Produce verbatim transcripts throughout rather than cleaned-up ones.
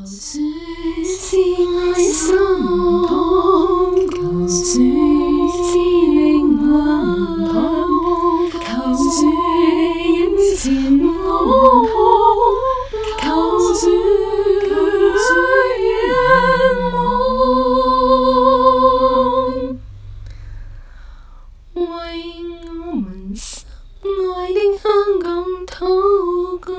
主賜愛心，求主賜靈糧，求主恩前我，求主恩望，為我們心愛的香港禱告，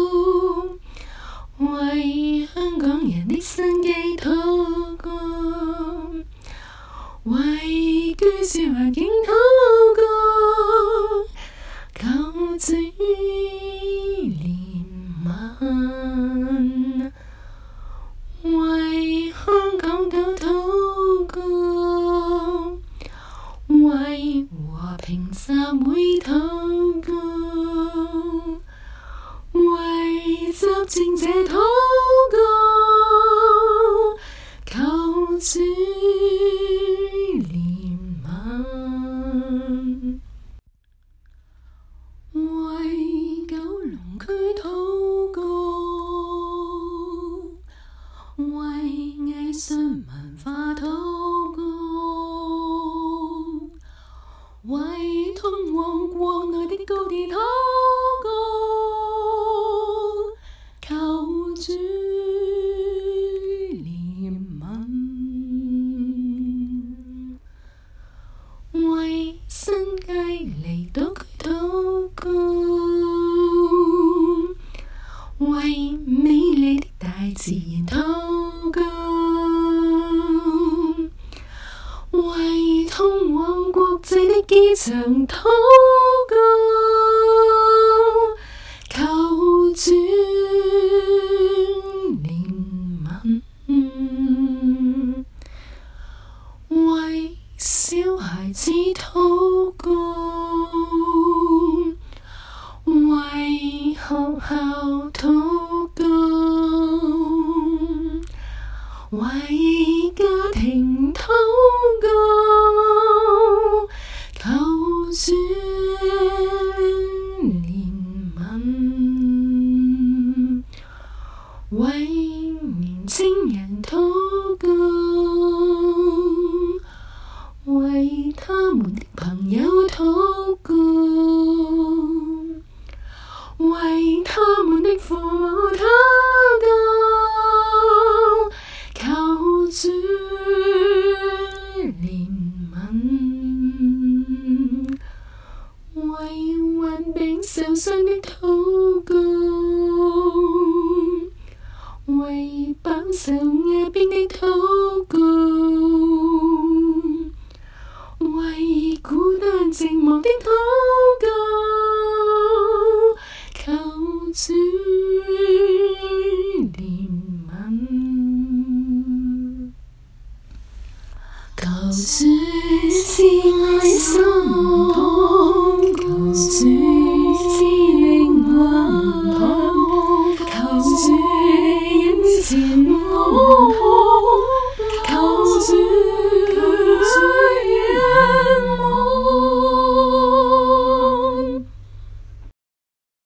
為香港人的生機禱告，為居住環境禱告，求主憐憫，為香港島禱告，為和平集會禱告，為執政者禱告，求主憐憫，為九龍區禱告，為藝術文化禱告，為通往國內的高鐵禱告，求主憐憫，為新界離島區禱告，為美麗的大自然禱告，為通往國際的機場禱告，求主憐憫，為小孩子禱告，為學校禱告，為家庭禱告，求主憐憫，為年青人禱告，為他們的朋友禱告，為他們的父母禱告，求主憐憫，為患病受傷的禱告，為飽受壓迫的禱告，為孤單寂寞的禱告，求主憐憫，求主賜愛心，求主賜靈糧，求主恩前